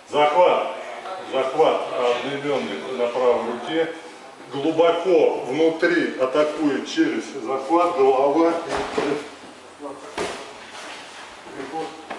Захват. Захват одноименный на правой руке. Глубоко внутри атакует через захват, голова и приход.